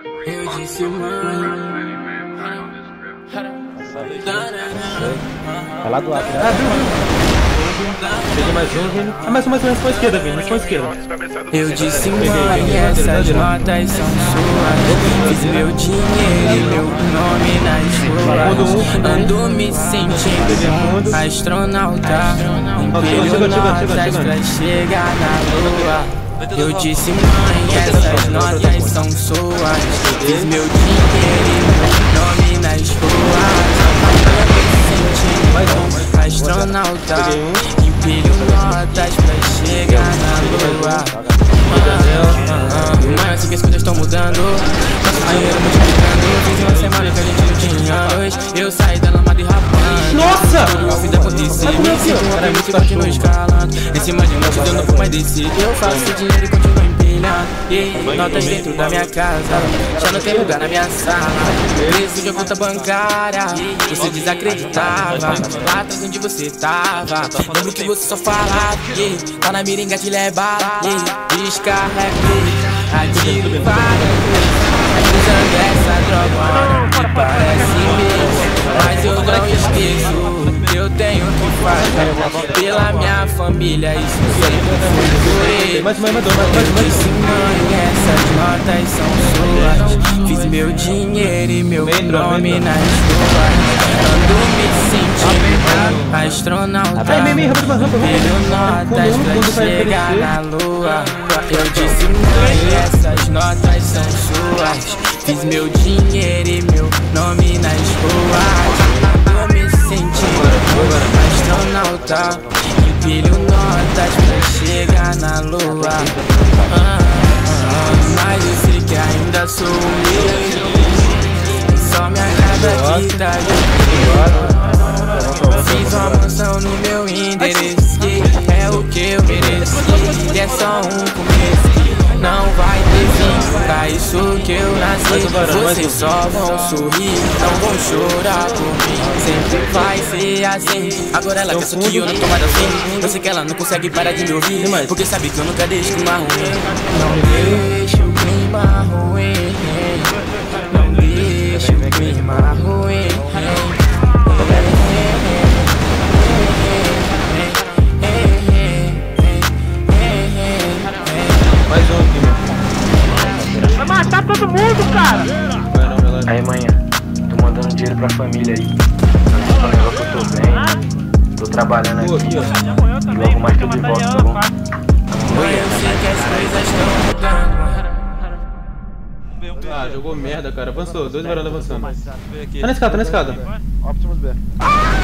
Eu disse, mãe. Vai lá do lado, né? Peguei mais um, Vini. Ah, mais um pra esquerda, Vini. Mais pra esquerda. Eu disse, mãe, essas notas são suas. Fiz meu dinheiro e meu nome nas ruas. Ando me sentindo astronauta. Empilho notas pra chegar na lua. Eu disse, mãe, essas notas são suas. Fiz meu dinheiro e meu nome nas ruas. Astronauta, empilho notas pra chegar na lua. Mãe, eu sei que as coisas estão mudando. Nosso dinheiro multiplicando. Fiz em uma semana que a gente não tinha anos. Eu saí da lama de rapando. Nossa! Tudo ao fim da acontecer. Me sinto uma prêmio e continuo escalando. Em cima de noite eu não vou mais descer. Eu faço dinheiro e continuo empilhando. Notas dentro da minha casa. Já não tem lugar na minha sala. Preço de conta bancária. Você desacreditava. Lá atrás onde você tava. Lembro que você só falava. Tá na miringa te levar. Descarreguei. Ativa. Usando essa droga que parece mesmo. Mas eu não esqueço que eu tenho que fazer pela minha família. Isso sempre foi. Eu disse, mãe, essas notas são suas. Fiz meu dinheiro e meu nome nas ruas. Ando me sentindo astronauta. Pelo notas pra chegar na lua. Eu disse, mãe, essas notas são suas. Fiz meu dinheiro e meu nome nas ruas. Ando me sentindo astronauta. Empilho notas pra chegar na lua. Mas eu sei que ainda sou humilde. Só minha casa aqui tá de fiz uma mansão no meu endereço. É o que eu mereço. E é só um começo. Não vai ter fim. Pra isso que eu nasci. Vocês só vão sorrir, não vão chorar por mim. Sempre vai ser assim. Agora ela quer que eu não tô mais assim. Eu sei que ela não consegue parar de me ouvir, porque sabe que eu nunca deixo o clima ruim. Não deixo o clima ruim. Não deixo o clima ruim. Mais um aqui, vai matar todo mundo, cara! Aí, manhã, tô mandando dinheiro pra família aí. Tô negócio que eu tô bem, tô trabalhando aqui. E logo mais tô de volta, tá bom? Eu sei que as coisas estão mudando. Ah, jogou merda, cara. Avançou, 2 varandas avançando. Tá na escada, tá na escada. Optimus B.